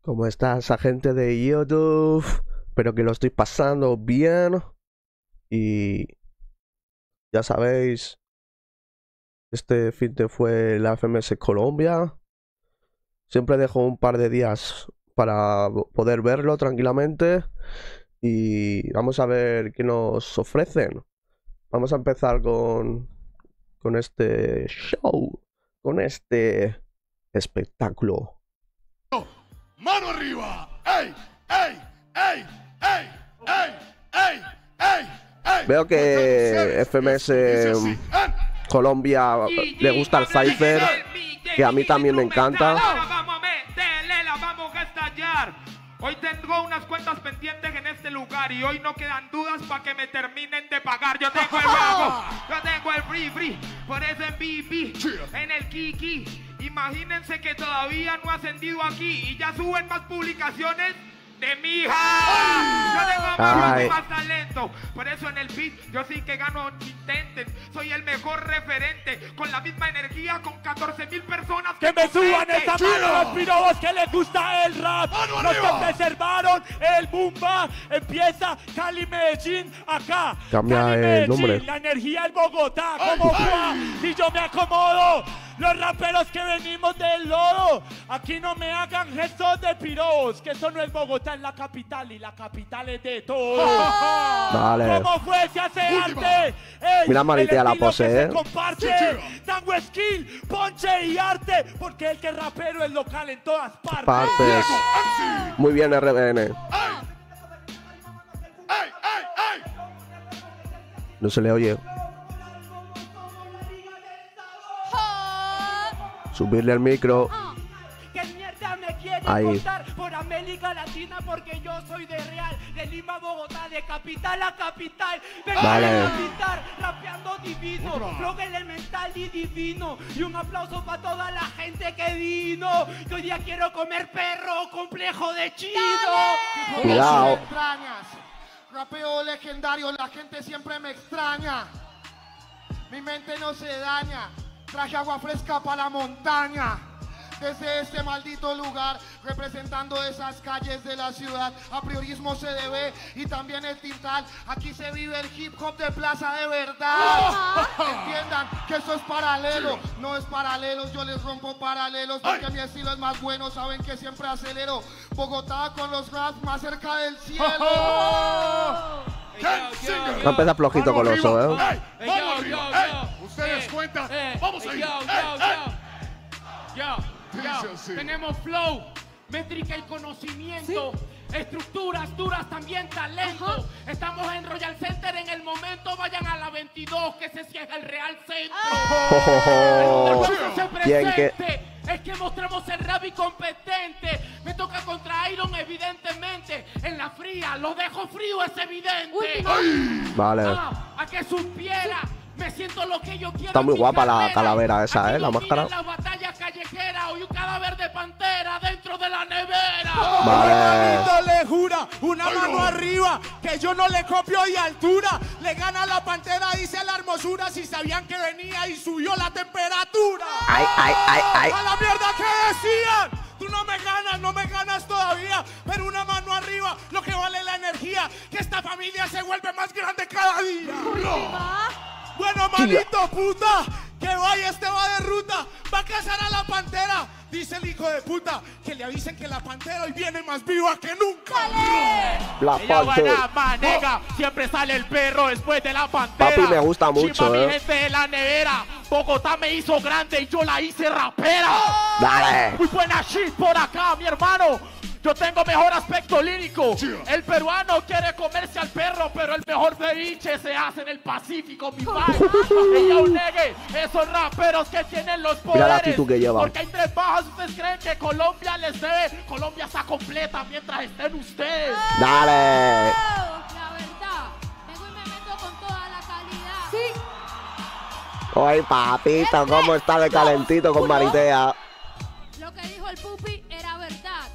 ¿Cómo está esa gente de YouTube? Espero que lo estoy pasando bien. Y ya sabéis, este fin de fue la FMS Colombia. Siempre dejo un par de días para poder verlo tranquilamente. Y vamos a ver qué nos ofrecen. Vamos a empezar con este show, con este espectáculo. ¡Mano arriba! ¡Ey! ¡Ey! ¡Ey! ¡Ey! ¡Ey! ¡Ey! ¡Ey! ¡Ey! Veo que FMS Colombia le gusta el Cypher, que a mí también me encanta. Vamos a meterle, la vamos a estallar. Hoy tengo unas cuentas pendientes en este lugar y hoy no quedan dudas para que me terminen de pagar. Yo tengo el pago, yo tengo el free, por eso en BB, en el Kiki. Imagínense que todavía no ha ascendido aquí y ya suben más publicaciones de mi hija. Yo tengo más talento. Por eso en el beat yo sí que gano, intenten. Soy el mejor referente. Con la misma energía, con 14.000 personas que me suban esa mano los pirobos que les gusta el rap. Los que preservaron el Bumba. Empieza Cali Medellín acá. Cambia Cali, el Medellín, nombre. la energía en Bogotá. Como va, si yo me acomodo. Los raperos que venimos del lodo, aquí no me hagan gestos de pirobos, que eso no es Bogotá, es la capital y la capital es de todo. Vale. ¿Cómo fue? Se hace arte. Ey, Mira, Maritea la pose, se comparte. Tango skill, ponche y arte, porque el que rapero es local en todas partes. Muy bien, RBN. ¡Ey! ¡Ey! ¡Ey! No se le oye. Subirle el micro. ¿Qué mierda me quiere Ahí. contar por América Latina? Porque yo soy de Real, de Lima a Bogotá, de capital a capital. Vengo Vale. a capital, rapeando divino, flow elemental y divino. Y un aplauso para toda la gente que vino. Que hoy día quiero comer perro, complejo de chino. Cuidado. Extrañas, rapeo legendario, la gente siempre me extraña. Mi mente no se daña. Traje agua fresca para la montaña. Desde este maldito lugar, representando esas calles de la ciudad, a priorismo se debe y también el tintal. Aquí se vive el hip hop de plaza de verdad. Entiendan que eso es paralelo, no es paralelo, yo les rompo paralelos porque mi estilo es más bueno, saben que siempre acelero. Bogotá con los raps más cerca del cielo. No empieza flojito con los ojos, ¿eh? ¡Ey! ¡Vamos arriba! ¡Ey! Ustedes cuentan. ¡Vamos a ir! Dice así. Tenemos flow, métrica y conocimiento. Estructuras duras, también talento. Estamos en Royal Center en el momento. Vayan a la 22, que se cierra el Real Centro. ¿Quién que? Es que mostramos el rap incompetente. Me toca contra Iron, evidentemente. En la fría, lo dejo frío, es evidente. Vale. A que supiera. Me siento lo que yo quiero. Está muy en mi guapa la carrera. calavera esa, Aquí la no máscara. miran la batalla callejera. Hoy un cadáver de pantera dentro de la nevera. Vale. Le jura una mano arriba, que yo no le copio y altura. Le gana la pantera, dice la hermosura. Si sabían que venía y subió la temperatura. Ay, ay, ay, ay. A la mierda que decían. Tú no me ganas todavía. Pero una mano arriba, lo que vale la energía. Que esta familia se vuelve más grande cada día. Bueno, manito puta, que vaya, este va de ruta, va a cazar a la pantera. Dice el hijo de puta, que le avisen que la pantera hoy viene más viva que nunca. Black Ella Panther. buena manega, siempre sale el perro después de la pantera. Papi, me gusta mucho, Chimba, mi eh. gente de la nevera, Bogotá me hizo grande y yo la hice rapera. Dale. Muy buena shit por acá, mi hermano. Yo tengo mejor aspecto lírico. El peruano quiere comerse al perro, pero el mejor ceviche se hace en el Pacífico, mi padre. Ella un negue, esos raperos que tienen los poderes. Mira la actitud que lleva. Porque hay tres bajas, ustedes creen que Colombia les debe. Colombia está completa mientras estén ustedes. Dale. La verdad, vengo y me meto con toda la calidad. Sí. Ay, papito, cómo está de calentito con Maritea. Lo que dijo el pupi era verdad. Vengo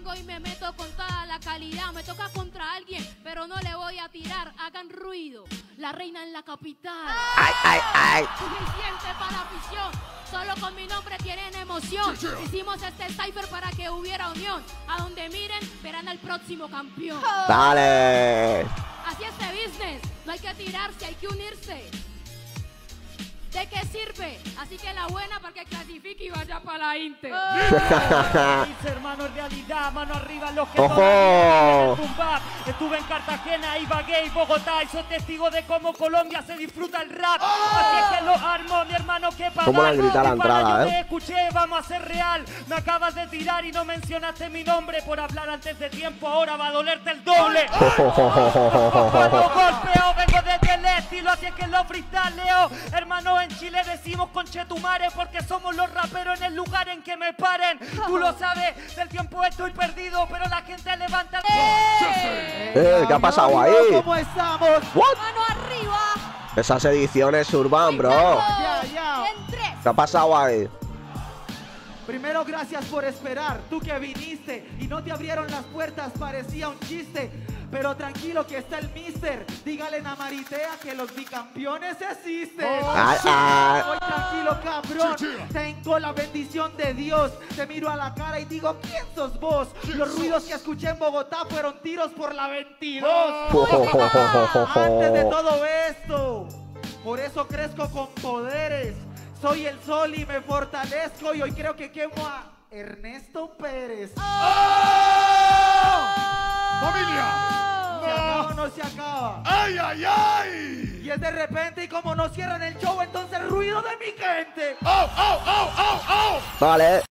vengo y me meto con toda la calidad. Me toca contra alguien, pero no le voy a tirar. Hagan ruido, la reina en la capital. ¡Ay, ay, ay! Suficiente para la afición, solo con mi nombre tienen emoción. Hicimos este cipher para que hubiera unión. A donde miren, verán al próximo campeón. ¡Dale! Así es este business, no hay que tirarse, hay que unirse. ¿De qué sirve? Así que la buena para que clasifique y vaya para la Inter. Hermano, en realidad, mano arriba los que ¡Ojo! todavía quieren tumbar. Estuve en Cartagena, Ibagué y Bogotá y soy testigo de cómo Colombia se disfruta el rap. Así es que lo armo, mi hermano, que para ¿Cómo le han gritado a la entrada, yo te escuché, vamos a ser real. Me acabas de tirar y no mencionaste mi nombre por hablar antes de tiempo, ahora va a dolerte el doble. Cuando golpeo, vengo desde el estilo, así es que lo freestyleo. Hermano, en Chile decimos conchetumare porque somos los raperos en el lugar en que me paren. Tú lo sabes, del tiempo estoy perdido, pero la gente levanta. ¿Qué ha pasado ahí? ¿Cómo estamos? What? Mano arriba. Esas ediciones urban, bro. Ya. En 3. ¿Qué ha pasado ahí? Primero, gracias por esperar. Tú que viniste y no te abrieron las puertas, parecía un chiste. Pero tranquilo que está el mister. Dígale a Maritea que los bicampeones existen. Ay, ay. Voy tranquilo, cabrón. Tengo la bendición de Dios. Te miro a la cara y digo, ¿quién sos vos? Los ruidos que escuché en Bogotá fueron tiros por la 22. Antes de todo esto, por eso crezco con poderes. Soy el sol y me fortalezco y hoy creo que quemo a Ernesto Pérez. ¡Familia! ¿Se acaba o no se acaba? ¡Ay, ay, ay! Y es de repente y como no cierran el show, entonces ruido de mi gente. ¡Oh, oh, oh, oh, oh! Vale.